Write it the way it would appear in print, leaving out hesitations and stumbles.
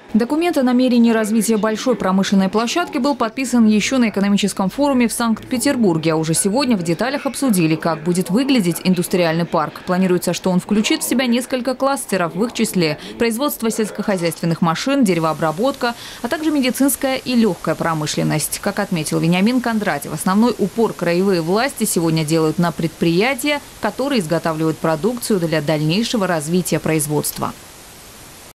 Документ о намерении развития большой промышленной площадки был подписан еще на экономическом форуме в Санкт-Петербурге. А уже сегодня в деталях обсудили, как будет выглядеть индустриальный парк. Планируется, что он включит в себя несколько кластеров, в их числе производство сельскохозяйственных машин, деревообработка, а также медицинская и легкая промышленность. Как отметил Вениамин Кондратьев, основной упор краевые власти сегодня делают на предприятия, которые изготавливают продукцию для дальнейшего развития производства.